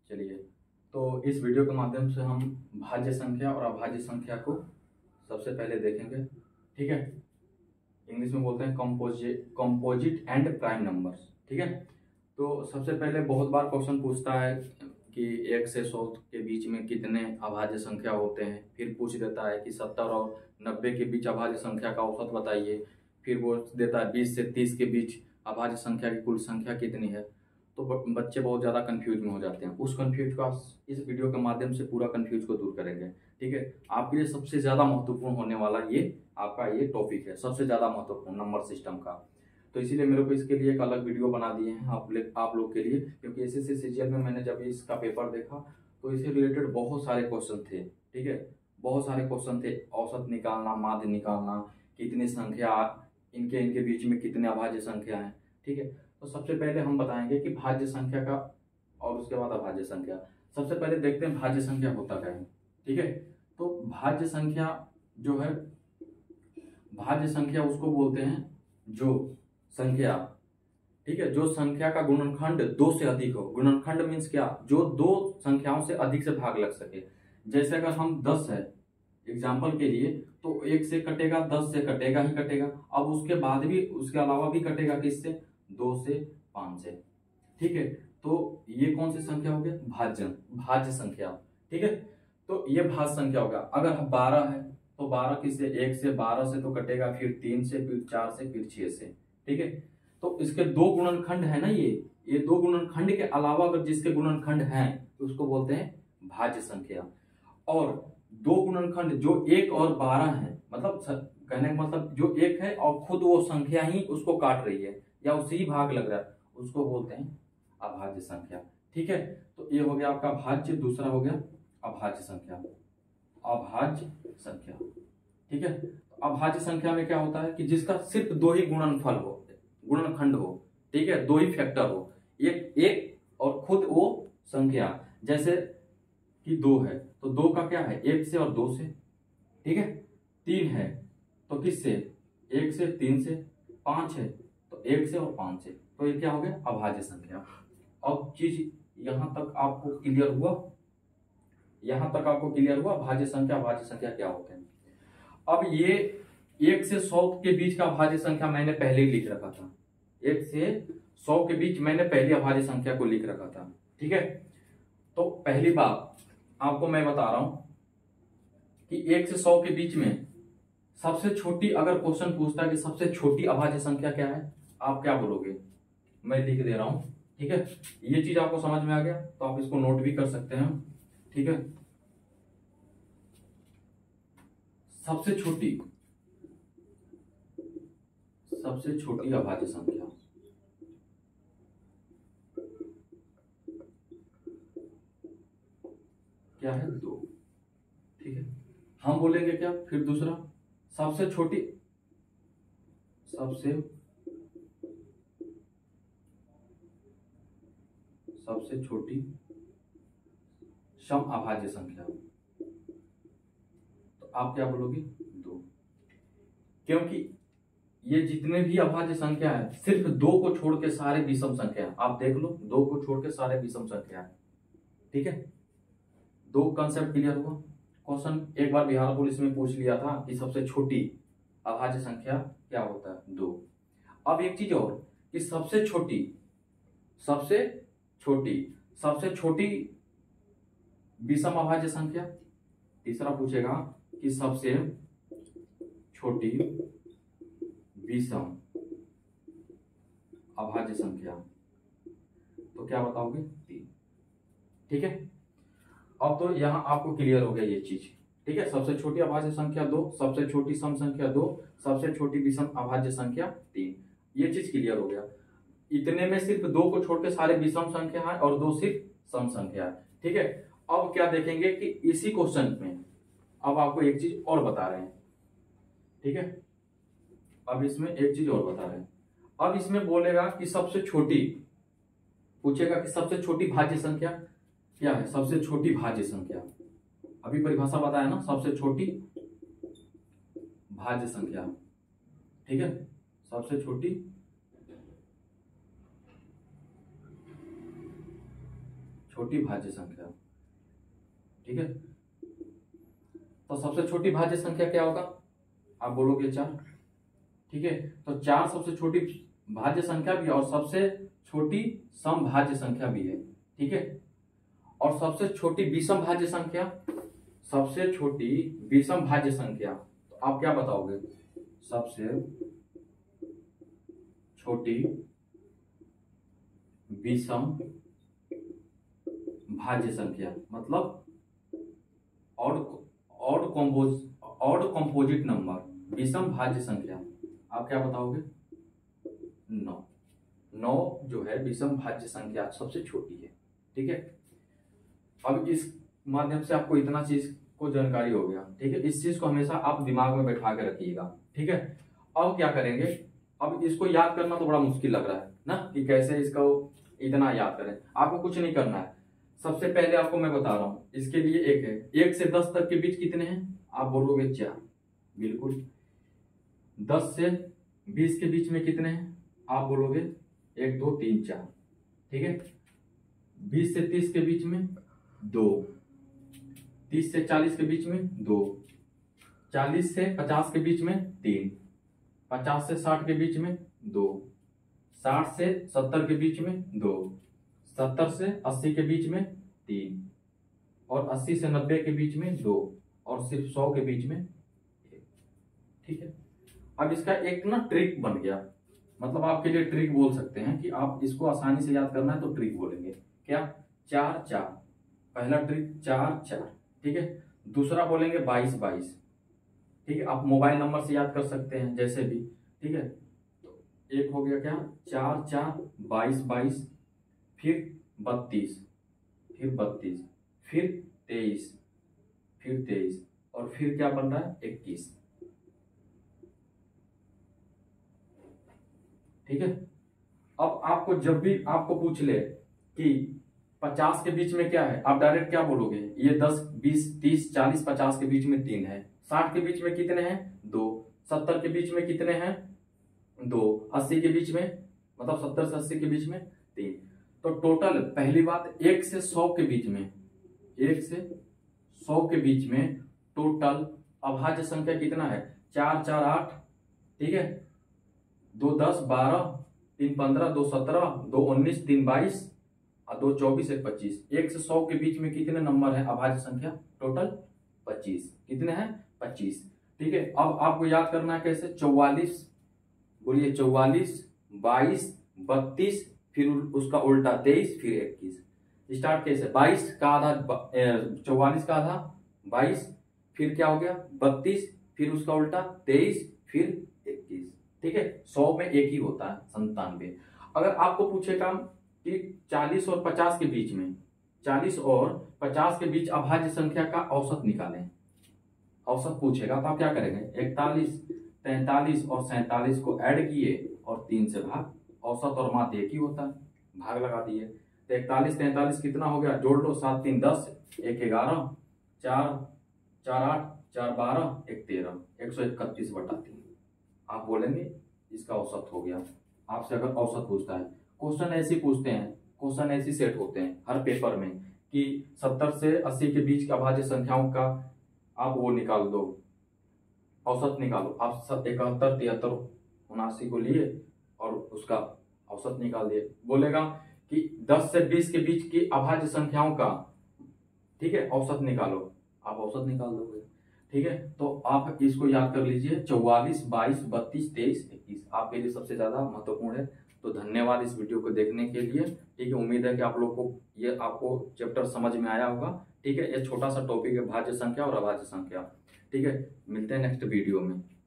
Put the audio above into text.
चलिए, तो इस वीडियो के माध्यम से हम भाज्य संख्या और अभाज्य संख्या को सबसे पहले देखेंगे। ठीक है, इंग्लिश में बोलते हैं कंपोजिट एंड प्राइम नंबर्स। ठीक है, तो सबसे पहले बहुत बार क्वेश्चन पूछता है कि 1 से 100 के बीच में कितने अभाज्य संख्या होते हैं। फिर पूछ देता है कि 70 और 90 के बीच अभाज्य संख्या का औसत बताइए। फिर वो देता है 20 से 30 के बीच अभाज्य संख्या की कुल संख्या कितनी है। तो बच्चे बहुत ज़्यादा कंफ्यूज में हो जाते हैं। उस कंफ्यूज का इस वीडियो के माध्यम से पूरा कंफ्यूज को दूर करेंगे। ठीक है, आपके लिए सबसे ज़्यादा महत्वपूर्ण होने वाला ये आपका ये टॉपिक है, सबसे ज़्यादा महत्वपूर्ण नंबर सिस्टम का। तो इसीलिए मेरे को इसके लिए एक अलग वीडियो बना दिए हैं आप लोग के लिए, क्योंकि एसएससी सीजीएल में मैंने जब इसका पेपर देखा तो इससे रिलेटेड बहुत सारे क्वेश्चन थे। ठीक है, बहुत सारे क्वेश्चन थे, औसत निकालना, माध्य निकालना, कितनी संख्या, इनके इनके बीच में कितने अभाज्य संख्या हैं। ठीक है, तो सबसे पहले हम बताएंगे कि भाज्य संख्या का और उसके बाद अभाज्य संख्या। सबसे पहले देखते हैं भाज्य संख्या होता क्या है। ठीक है, तो भाज्य संख्या जो है, भाज्य संख्या उसको बोलते हैं जो संख्या, ठीक है, जो संख्या का गुणनखंड 2 से अधिक हो। गुणनखंड मीन्स क्या, जो 2 संख्याओं से अधिक से भाग लग सके। जैसे अगर हम 10 है एग्जाम्पल के लिए, तो 1 से कटेगा, 10 से कटेगा ही कटेगा। अब उसके बाद भी, उसके अलावा भी कटेगा किससे, 2 से, 5 से। ठीक है, तो ये कौन सी संख्या हो गया, भाज्य संख्या। ठीक है, तो ये भाज्य संख्या होगा। अगर 12 है तो 12 किससे, 1 से, 12 से तो कटेगा, फिर 3 से, फिर 4 से, फिर 6 से। ठीक है, तो इसके 2 गुणनखंड है ना, ये 2 गुणनखंड के अलावा अगर जिसके गुणनखंड हैं तो उसको बोलते हैं भाज्य संख्या। और 2 गुणनखंड जो 1 और 12 है, मतलब कहने का मतलब जो 1 है और खुद वो संख्या ही उसको काट रही है या उसे ही भाग लग रहा है, उसको बोलते हैं अभाज्य संख्या। ठीक है, तो ये हो गया आपका भाज्य, दूसरा हो गया अभाज्य संख्या। अभाज्य संख्या, ठीक है, अभाज्य संख्या में क्या होता है कि जिसका सिर्फ 2 ही गुणनफल हो, गुणनखंड हो। ठीक है, 2 ही फैक्टर हो, एक और खुद वो संख्या। जैसे कि 2 है तो 2 का क्या है, 1 से और 2 से। ठीक है, 3 है तो किससे, 1 से, 3 से। 5 है तो 1 से और 5 से। तो ये क्या हो गया, अभाज्य संख्या। अब चीज यहां तक आपको क्लियर हुआ, यहां तक आपको क्लियर हुआ भाज्य संख्या अभाज्य संख्या क्या होते हैं। अब ये 1 से 100 के बीच का अभाज्य संख्या मैंने पहले ही लिख रखा था। 1 से 100 के बीच मैंने पहले अभाज्य संख्या को लिख रखा था। ठीक है, तो पहली बात आपको मैं बता रहा हूं कि 1 से 100 के बीच में सबसे छोटी, अगर क्वेश्चन पूछता है कि सबसे छोटी अभाज्य संख्या क्या है, आप क्या बोलोगे, मैं लिख दे रहा हूं। ठीक है, ये चीज आपको समझ में आ गया तो आप इसको नोट भी कर सकते हैं। ठीक है, सबसे छोटी अभाज्य संख्या क्या है, 2। ठीक है, हम बोलेंगे क्या, फिर दूसरा सबसे छोटी सम अभाज्य संख्या, तो आप क्या बोलोगे, 2। क्योंकि ये जितने भी अभाज्य संख्या है सिर्फ 2 को छोड़ के सारे विषम संख्या है। आप देख लो, 2 को छोड़ के सारे विषम संख्या है। ठीक है, 2 कंसेप्ट क्लियर हुआ। क्वेश्चन एक बार बिहार पुलिस में पूछ लिया था कि सबसे छोटी अभाज्य संख्या क्या होता है, 2। अब एक चीज और कि सबसे छोटी विषम अभाज्य संख्या। तीसरा पूछेगा कि सबसे छोटी विषम अभाज्य संख्या, तो क्या बताओगे, 3। ठीक है, अब तो यहां आपको क्लियर हो गया ये चीज। ठीक है, सबसे छोटी अभाज्य संख्या 2, सबसे छोटी सम संख्या 2, सबसे छोटी विषम अभाज्य संख्या 3। ये चीज क्लियर हो गया। इतने में सिर्फ 2 को छोड़ के सारे विषम संख्या है और 2 सिर्फ सम संख्या है। ठीक है, अब क्या देखेंगे कि इसी क्वेश्चन में अब आपको एक चीज और बता रहे हैं। ठीक है, अब इसमें एक चीज और बता रहे हैं। अब इसमें बोलेगा कि सबसे छोटी, पूछेगा कि सबसे छोटी भाज्य संख्या क्या है, सबसे छोटी भाज्य संख्या। अभी परिभाषा बताया ना, सबसे छोटी भाज्य संख्या। ठीक है, सबसे छोटी छोटी भाज्य संख्या, ठीक है। तो सबसे छोटी भाज्य संख्या क्या होगा, आप बोलोगे 4, ठीक है। तो 4 सबसे छोटी भाज्य संख्या भी है और सबसे छोटी समभाज्य संख्या भी है, ठीक है। और सबसे छोटी विषम भाज्य संख्या, सबसे छोटी विषम भाज्य संख्या, तो आप क्या बताओगे, सबसे छोटी विषम भाज्य संख्या मतलब ऑड कंपोजिट नंबर, विषम भाज्य संख्या, आप क्या बताओगे, 9। 9 जो है विषम भाज्य संख्या सबसे छोटी है, ठीक है। अब इस माध्यम से आपको इतना चीज को जानकारी हो गया, ठीक है। इस चीज को हमेशा आप दिमाग में बैठा के रखिएगा, ठीक है। अब क्या करेंगे, अब इसको याद करना तो बड़ा मुश्किल लग रहा है ना, कि कैसे इसको इतना याद करें। आपको कुछ नहीं करना है, सबसे पहले आपको मैं बता रहा हूं, इसके लिए एक है, 1 से 10 तक के बीच कितने हैं, आप बोलोगे 4, बिल्कुल। 10 से 20 के बीच में कितने हैं, आप बोलोगे 1 2 3 4, ठीक है। 20 से 30 के बीच में 2, 30 से 40 के बीच में 2, 40 से 50 के बीच में 3, 50 से 60 के बीच में 2, 60 से 70 के बीच में 2, 70 से 80 के बीच में 3, और 80 से 90 के बीच में 2, और सिर्फ 100 के बीच में 1, ठीक है। अब इसका एक ना ट्रिक बन गया, मतलब आपके लिए ट्रिक बोल सकते हैं कि आप इसको आसानी से याद करना है तो ट्रिक बोलेंगे, क्या, 4 4, पहला ट्रिक 4 4, ठीक है। दूसरा बोलेंगे 22 22, ठीक है। आप मोबाइल नंबर से याद कर सकते हैं जैसे भी, ठीक है। तो एक हो गया क्या, 4 4 22 22, फिर 32, फिर 32, फिर 23, फिर 23, और फिर क्या बन रहा है, 21, ठीक है। अब आपको जब भी आपको पूछ ले कि 50 के बीच में क्या है, आप डायरेक्ट क्या बोलोगे, ये 10 20 30 40 50 के बीच में 3 है, 60 के बीच में कितने हैं, 2, 70 के बीच में कितने हैं, 2, 80 के बीच में, मतलब 70 से 80 के बीच में 3। तो टोटल पहली बात, 1 से 100 के बीच में, 1 से 100 के बीच में टोटल अभाज्य संख्या कितना है, 4 4 8, ठीक है। 2 10 12, 3 15, 2 17, 2 19, 3 22, और 2 24, 1 25। 1 से 100 के बीच में कितने नंबर है अभाज्य संख्या, टोटल 25, कितने हैं, 25, ठीक है। अब आपको याद करना है कैसे, 44, बोलिए 44 22 32, फिर उसका उल्टा 23, फिर 21। स्टार्ट कैसे, 22 का आधा 44 का आधा 22, फिर क्या हो गया 32, फिर उसका उल्टा 23, फिर 21, ठीक है। 100 में एक ही होता है 97। अगर आपको पूछेगा कि 40 और 50 के बीच में, 40 और 50 के बीच अभाज्य संख्या का औसत निकालें, औसत पूछेगा तो आप क्या करेंगे, 41 43 और 47 को ऐड किए और 3 से भाग, औसत और माध्य एक ही होता है, भाग लगा दिए। तो 41 43 कितना हो गया, जोड़ लो, 7 3 10, 1 11, 4 4 8, 4 12, 1 13, 131/3। आप बोलेंगे इसका औसत हो गया। आपसे अगर औसत पूछता है, क्वेश्चन ऐसे पूछते हैं, क्वेश्चन ऐसे सेट होते हैं हर पेपर में कि 70 से 80 के बीच का अभाज्य संख्याओं का आप वो निकाल दो, औसत निकालो। आप 71 73 79 को लिए और उसका औसत निकाल दिए। बोलेगा कि 10 से 20 के बीच की अभाज्य संख्याओं का, ठीक है, औसत निकालो, आप औसत निकाल दोगे, ठीक है। तो आप इसको याद कर लीजिए, 44 22 32 23 21 आपके लिए सबसे ज्यादा महत्वपूर्ण है। तो धन्यवाद इस वीडियो को देखने के लिए, ठीक है। उम्मीद है कि आप लोग को ये आपको चैप्टर समझ में आया होगा, ठीक है। ये छोटा सा टॉपिक है भाज्य संख्या और अभाज्य संख्या, ठीक है। मिलते हैं नेक्स्ट वीडियो में।